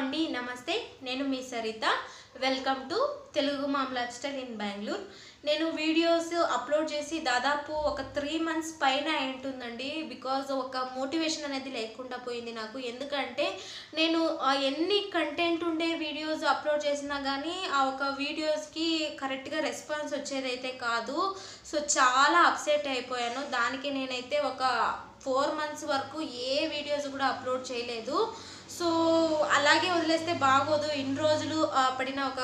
అండి నమస్తే నేను మీ Saritha welcome to Telugu mom life style in Bengaluru నేను వీడియోస్ అప్లోడ్ చేసి దాదాపు ఒక 3 మంత్స్ పైన ఉంటుందండి బికాజ్ ఒక మోటివేషన్ అనేది లేకుండా పోయింది నాకు ఎందుకంటే నేను ఎన్ని కంటెంట్ ఉండే వీడియోస్ అప్లోడ్ చేసినా కానీ ఆ ఒక వీడియోస్ కి కరెక్ట్ గా రెస్పాన్స్ వచ్చేదైతే కాదు సో చాలా అప్సెట్ అయిపోయాను దానికి నేనైతే ఒక 4 మంత్స్ వరకు ఏ వీడియోస్ కూడా అప్లోడ్ చేయలేదు సో అలాగే వదిలేస్తే బాగోదు ఇన్ని రోజులు పడిన ఒక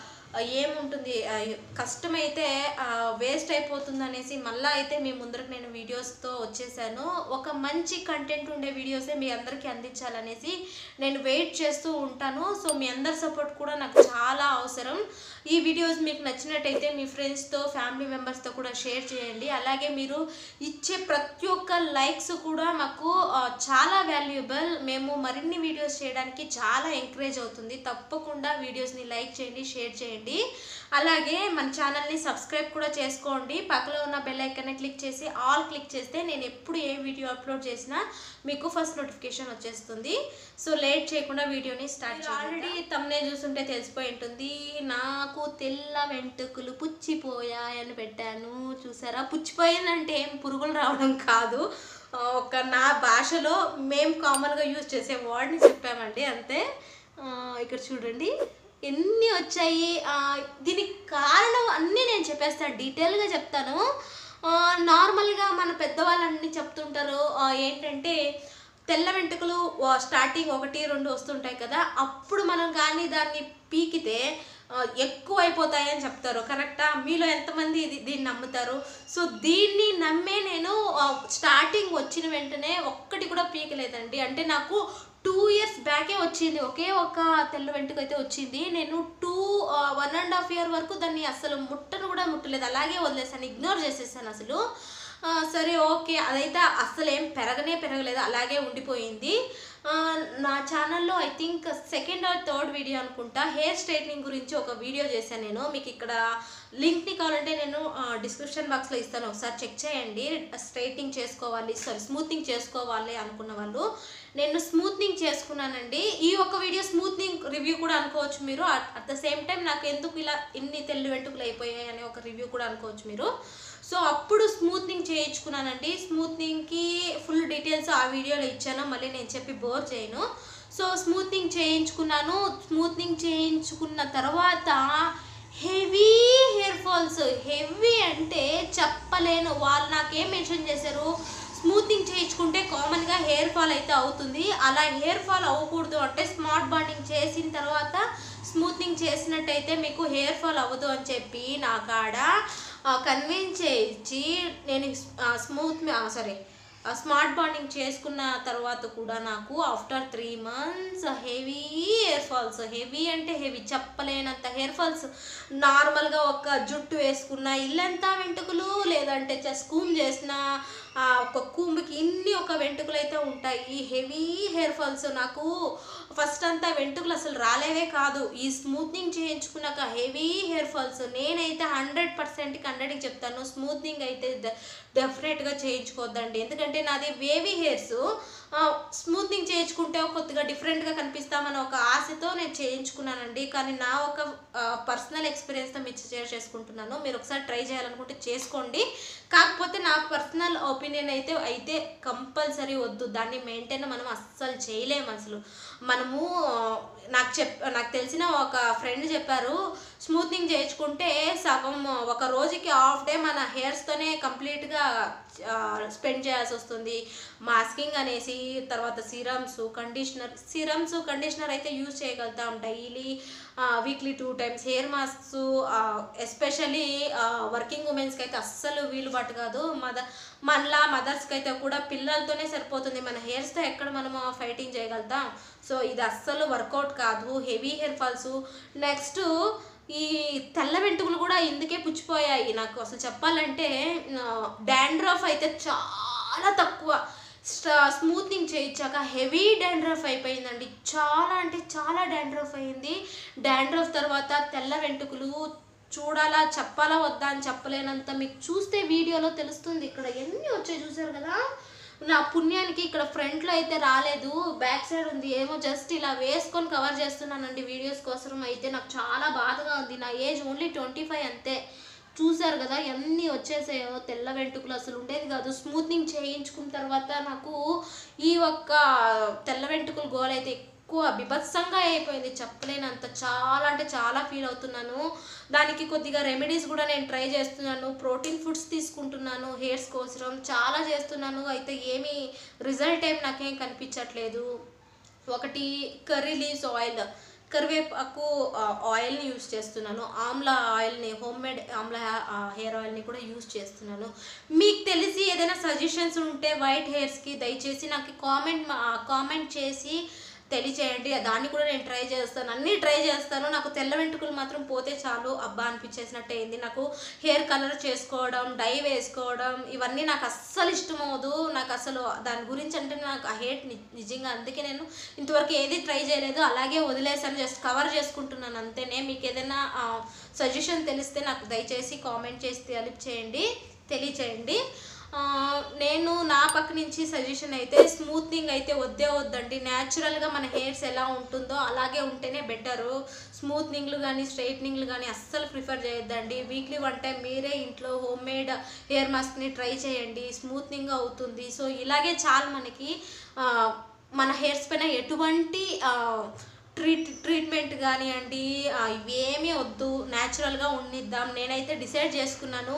ఏముంటుంది కష్టమైతే వేస్ట్ అయిపోతుంది అనేసి మళ్ళీ అయితే మీ ముందరకు నేను వీడియోస్తో వచ్చేసాను ఒక మంచి కంటెంట్ ఉండే వీడియోసే మీ అందరికీ అందించాలనేసి నేను వెయిట్ చేస్తూ ఉంటాను సో మీ అందరి సపోర్ట్ కూడా నాకు చాలా అవసరం ఈ వీడియోస్ మీకు నచ్చినట్టయితే మీ ఫ్రెండ్స్తో ఫ్యామిలీ మెంబర్స్తో కూడా షేర్ చేయండి అలాగే మీరు ఇచ్చే ప్రతి ఒక్క లైక్స్ కూడా మాకు చాలా వాల్యుబుల్ మేము మరిన్ని వీడియోస్ చేయడానికి చాలా ఎంకరేజ్ అవుతుంది తప్పకుండా వీడియోస్ని లైక్ చేయండి షేర్ చేయండి అలాగే మన ఛానల్ని సబ్స్క్రైబ్ కూడా చేసుకోండి పక్కలో ఉన్న బెల్ ఐకాన్ని క్లిక్ చేసి ఆల్ క్లిక్ చేస్తే నేను ఎప్పుడు ఏ వీడియో అప్లోడ్ చేసినా మీకు ఫస్ట్ నోటిఫికేషన్ వచ్చేస్తుంది సో లేట్ చేయకుండా వీడియోని స్టార్ట్ చేయండి ఆల్రెడీ థంబ్నెయిల్ చూస్తుంటే తెలిసిపోయి ఉంటుంది నాకు తెల్ల వెంట్రుకలు పుచ్చిపోయాయని పెట్టాను చూసారా పుచ్చిపోయిందంటే ఏం పురుగులు రావడం కాదు ఒక నా భాషలో మేము కామన్గా యూజ్ చేసే వర్డ్ని చెప్పామండి అంతే ఇక్కడ చూడండి ఎన్ని వచ్చాయి దీనికి కారణం అన్నీ నేను చెప్పేస్తాను డీటెయిల్గా చెప్తాను నార్మల్గా మన పెద్దవాళ్ళన్నీ చెప్తుంటారు ఏంటంటే తెల్ల వెంట్రుకలు స్టార్టింగ్ 1-2 వస్తుంటాయి కదా అప్పుడు మనం కానీ దాన్ని పీకితే ఎక్కువ అయిపోతాయని చెప్తారు కరెక్టా మీలో ఎంతమంది దీన్ని నమ్ముతారు సో దీన్ని నమ్మే నేను స్టార్టింగ్ వచ్చిన వెంటనే ఒక్కటి కూడా పీకలేదండి అంటే నాకు 2 ఇయర్స్ బ్యాకే వచ్చింది ఒకే ఒక తెల్ల వెంట్రుక అయితే వచ్చింది నేను 1.5 ఇయర్ వరకు దాన్ని అసలు ముట్టను కూడా ముట్టలేదు అలాగే వదిలేసాను ఇగ్నోర్ చేసేసాను అసలు సరే ఓకే అదైతే అస్సలు ఏం పెరగలేదు అలాగే ఉండిపోయింది నా ఛానల్లో I think 2nd or 3rd video అనుకుంటా హెయిర్ స్ట్రైట్నింగ్ గురించి ఒక వీడియో చేశాను నేను మీకు ఇక్కడ లింక్ని కావాలంటే నేను డిస్క్రిప్షన్ బాక్స్లో ఇస్తాను ఒకసారి చెక్ చేయండి స్ట్రైట్నింగ్ చేసుకోవాలి స్మూత్నింగ్ చేసుకోవాలి అనుకున్న వాళ్ళు నేను స్మూత్నింగ్ చేసుకున్నానండి ఈ ఒక వీడియో స్మూత్నింగ్ రివ్యూ కూడా అనుకోవచ్చు మీరు అట్ ద సేమ్ టైం నాకు ఎందుకు ఇలా ఇన్ని తెల్ల వెంట్రుకలు అయిపోయాయి అనే ఒక రివ్యూ కూడా అనుకోవచ్చు మీరు సో అప్పుడు స్మూత్నింగ్ చేయించుకున్నానండి స్మూత్నింగ్కి ఫుల్ డీటెయిల్స్ ఆ వీడియోలో ఇచ్చాను మళ్ళీ నేను చెప్పి బోర్ చేయను సో స్మూత్నింగ్ చేయించుకున్నాను స్మూత్నింగ్ చేయించుకున్న తర్వాత హెవీ హెయిర్ ఫాల్స్ హెవీ అంటే చెప్పలేను వాళ్ళు నాకేం మెన్షన్ చేశారు స్మూత్నింగ్ చేయించుకుంటే కామన్గా హెయిర్ ఫాల్ అయితే అవుతుంది అలా హెయిర్ ఫాల్ అవ్వకూడదు అంటే స్మార్ట్ బాండింగ్ చేసిన తర్వాత స్మూత్నింగ్ చేసినట్టయితే మీకు హెయిర్ ఫాల్ అవ్వదు అని చెప్పి నా కాడ కన్విన్స్ చేయించి నేను స్మార్ట్ బాండింగ్ చేసుకున్న తర్వాత కూడా నాకు after 3 months heavy hair falls heavy అంటే హెవీ చెప్పలేనంత హెయిర్ ఫాల్స్ నార్మల్గా ఒక జుట్టు వేసుకున్న ఇల్లంతా వెంట్రుకలు లేదంటే కూమ్ చేసిన ఒక కూంబుకి ఇన్ని ఒక వెంట్రుకలు అయితే ఉంటాయి హెవీ హెయిర్ ఫాల్స్ నాకు ఫస్ట్ అంతా వెంట్రుకలు అసలు రాలేవే కాదు ఈ స్మూత్నింగ్ చేయించుకున్నాక హెవీ హెయిర్ ఫాల్స్ నేనైతే 100%కి 100కి చెప్తాను స్మూత్నింగ్ అయితే డెఫినెట్గా చేయించుకోవద్దండి ఎందుకంటే నాది వేవీ హెయిర్స్ స్మూత్నింగ్ చేయించుకుంటే కొద్దిగా డిఫరెంట్గా కనిపిస్తామని ఒక ఆశతో నేను చేయించుకున్నానండి కానీ నా ఒక పర్సనల్ ఎక్స్పీరియన్స్తో మీరు షేర్ చేసుకుంటున్నాను మీరు ఒకసారి ట్రై చేయాలనుకుంటే చేసుకోండి కాకపోతే నా పర్సనల్ ఒపీనియన్ అయితే కంపల్సరీ వద్దు దాన్ని మెయింటైన్ మనం అస్సలు చేయలేము అసలు మనము నాకు తెలిసిన ఒక ఫ్రెండ్ చెప్పారు స్మూత్నింగ్ చేయించుకుంటే సగం ఒక రోజుకి హాఫ్ డే మన హెయిర్స్తోనే కంప్లీట్గా స్పెండ్ చేయాల్సి వస్తుంది మాస్కింగ్ అనేసి తర్వాత కండిషనర్ అయితే యూజ్ చేయగలుగుతాం daily weekly 2 times hair masks especially working ఉమెన్స్కి అయితే అస్సలు వీలుబాటు కాదు మనలా మదర్స్కి అయితే కూడా పిల్లలతోనే సరిపోతుంది మన హెయిర్స్తో ఎక్కడ మనము ఫైటింగ్ చేయగలుగుతాం సో ఇది అస్సలు వర్కౌట్ కాదు హెవీ హెయిర్ ఫాల్స్ నెక్స్ట్ ఈ తెల్ల వెంట్రుకలు కూడా ఇందుకే పుచ్చిపోయాయి నాకు అసలు చెప్పాలంటే డాండ్రఫ్ అయితే చాలా తక్కువ స్మూత్నింగ్ చేయించాక హెవీ డాండ్రఫ్ అయిపోయిందండి చాలా అంటే చాలా డాండ్రఫ్ అయింది డాండ్రఫ్ తర్వాత తెల్ల వెంట్రుకలు చూడాలా చెప్పాలా వద్దా అని చెప్పలేనంత మీకు చూస్తే వీడియోలో తెలుస్తుంది ఇక్కడ ఎన్ని వచ్చాయి చూసారు కదా నా పుణ్యానికి ఇక్కడ ఫ్రంట్లో అయితే రాలేదు, బ్యాక్ సైడ్ ఉంది. ఏమో జస్ట్ ఇలా వేసుకొని కవర్ చేస్తున్నానండి వీడియోస్ కోసం. అయితే నాకు చాలా బాధగా ఉంది. నా ఏజ్ ఓన్లీ 25 అంతే. చూసారు కదా ఎన్ని వచ్చేసాయో తెల్ల వెంట్రుకలు, అసలు ఉండేది కాదు. స్మూత్నింగ్ చేయించుకున్న తర్వాత నాకు ఈ ఒక్క తెల్ల వెంట్రుకలు గోల్ అయితే ఎక్కువ బీభత్సంగా అయిపోయింది, చెప్పలేనంత. చాలా అంటే చాలా ఫీల్ అవుతున్నాను. దానికి కొద్దిగా రెమెడీస్ కూడా నేను ట్రై చేస్తున్నాను, ప్రోటీన్ ఫుడ్స్ తీసుకుంటున్నాను హెయిర్స్ కోసం, చాలా చేస్తున్నాను. అయితే ఏమీ రిజల్ట్ ఏం నాకేం కనిపించట్లేదు. ఒకటి కర్రీ లీవ్స్ ఆయిల్, కరివేపాకు ఆయిల్ని యూస్ చేస్తున్నాను, ఆమ్లా ఆయిల్ని, హోమ్ మేడ్ ఆమ్లా హెయిర్ ఆయిల్ని కూడా యూస్ చేస్తున్నాను. మీకు తెలిసి ఏదైనా సజెషన్స్ ఉంటే వైట్ హెయిర్స్కి దయచేసి నాకు కామెంట్ చేసి తెలియచేయండి. దాన్ని కూడా నేను ట్రై చేస్తాను, అన్నీ ట్రై చేస్తాను. నాకు తెల్ల వెంట్రుకలు మాత్రం పోతే చాలు అబ్బా అనిపించేసినట్టు అయింది. నాకు హెయిర్ కలర్ చేసుకోవడం, డై వేసుకోవడం ఇవన్నీ నాకు అస్సలు ఇష్టం అవ్వదు. నాకు అసలు దాని గురించి అంటే నాకు ఆ హెయిట్ నిజంగా, అందుకే నేను ఇంతవరకు ఏది ట్రై చేయలేదు, అలాగే వదిలేసాను, జస్ట్ కవర్ చేసుకుంటున్నాను అంతేనే. మీకు ఏదైనా సజెషన్ తెలిస్తే నాకు దయచేసి కామెంట్ చేసి తెలియచేయండి. నేను నా పక్క నుంచి సజెషన్ అయితే స్మూత్నింగ్ అయితే వద్దండి. న్యాచురల్గా మన హెయిర్స్ ఎలా ఉంటుందో అలాగే ఉంటేనే బెటరు. స్మూత్నింగ్లు కానీ స్ట్రైట్నింగ్లు కానీ అస్సలు ప్రిఫర్ చేయొద్దండి. వీక్లీ 1 టైం మీరే ఇంట్లో హోమ్ మేడ్ హెయిర్ మాస్క్ని ట్రై చేయండి, స్మూత్నింగ్ అవుతుంది. సో ఇలాగే చాలు మనకి. మన హెయిర్స్ పైన ఎటువంటి ట్రీట్మెంట్ కానివ్వండి ఇవేమీ వద్దు, న్యాచురల్గా ఉండిద్దాం. నేనైతే డిసైడ్ చేసుకున్నాను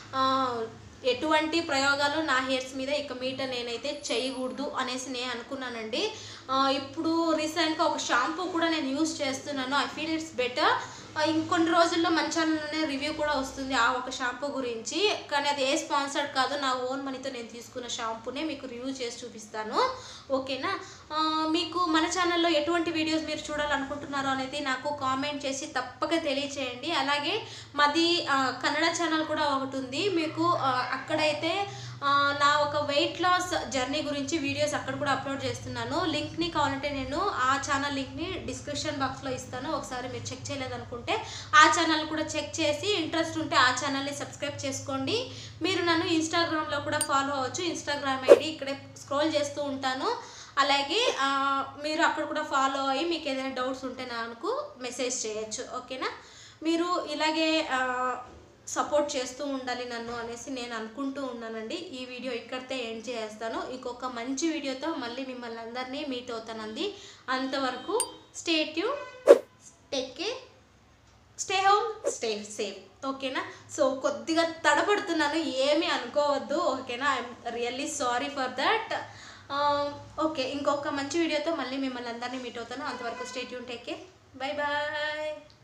ఎటువంటి ప్రయోగాలు నా హెయిర్స్ మీద ఇక మీట నేనైతే చేయకూడదు అనేసి నేను అనుకున్నానండి. ఇప్పుడు రీసెంట్గా ఒక షాంపూ కూడా నేను యూస్ చేస్తున్నాను. I feel it's better. ఇంకొన్ని రోజుల్లో మన ఛానల్లోనే రివ్యూ కూడా వస్తుంది ఆ ఒక షాంపూ గురించి. కానీ అది ఏ స్పాన్సర్డ్ కాదు, నా ఓన్ మనీతో నేను తీసుకున్న షాంపూనే మీకు రివ్యూ చేసి చూపిస్తాను, ఓకేనా. మీకు మన ఛానల్లో ఎటువంటి వీడియోస్ మీరు చూడాలనుకుంటున్నారో అనేది నాకు కామెంట్ చేసి తప్పక తెలియచేయండి. అలాగే మాది కన్నడ ఛానల్ కూడా ఒకటి ఉంది, మీకు అక్కడైతే నా ఒక వెయిట్ లాస్ జర్నీ గురించి వీడియోస్ అక్కడ కూడా అప్లోడ్ చేస్తున్నాను. లింక్ని కావాలంటే నేను ఆ ఛానల్ లింక్ని డిస్క్రిప్షన్ బాక్స్లో ఇస్తాను. ఒకసారి మీరు చెక్ చేయలేదనుకుంటే ఆ ఛానల్ కూడా చెక్ చేసి ఇంట్రెస్ట్ ఉంటే ఆ ఛానల్ని సబ్స్క్రైబ్ చేసుకోండి. మీరు నన్ను ఇన్స్టాగ్రామ్లో కూడా ఫాలో అవ్వచ్చు. ఇన్స్టాగ్రామ్ ఐడి ఇక్కడే స్క్రోల్ చేస్తూ ఉంటాను. అలాగే మీరు అక్కడ కూడా ఫాలో అయ్యి మీకు ఏదైనా డౌట్స్ ఉంటే నాకు మెసేజ్ చేయొచ్చు, ఓకేనా. మీరు ఇలాగే సపోర్ట్ చేస్తూ ఉండాలి నన్ను అనేసి నేను అనుకుంటూ ఉన్నానండి. ఈ వీడియో ఇక్కడితో ఎండ్ చేస్తాను. ఇంకొక మంచి వీడియోతో మళ్ళీ మిమ్మల్ని అందరినీ మీట్ అవుతానండి. అంతవరకు stay tune, take care, stay home, stay safe, ఓకేనా. సో కొద్దిగా తడబడుతున్నాను, ఏమీ అనుకోవద్దు, ఓకేనా. I'm really sorry for that. Okay, ఇంకొక మంచి వీడియోతో మళ్ళీ మిమ్మల్ని అందరినీ మీట్ అవుతాను. అంతవరకు stay tune, take care, bye bye.